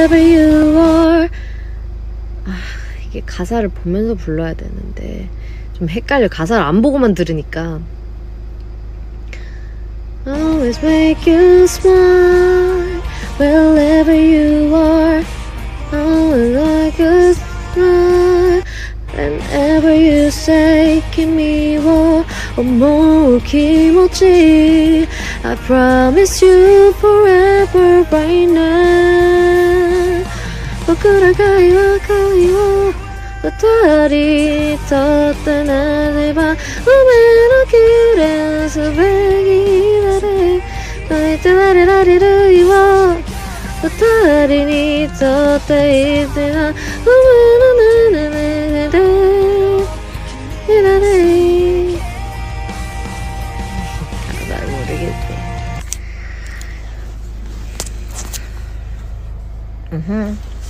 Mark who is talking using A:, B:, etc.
A: wherever you are. 아, 이게 가사를 보면서 불러야 되는데 좀 헷갈려. 가사를 안 보고만 들으니까. Always make you smile wherever you are. Always like a smile whenever you say 君を思う気持ち I promise you forever right now. 僕らが今恋を二人とってなれば海の綺麗すべきだで泣いてられられるよ二人にとっていてな海のねねねでいらね잘 모르겠네.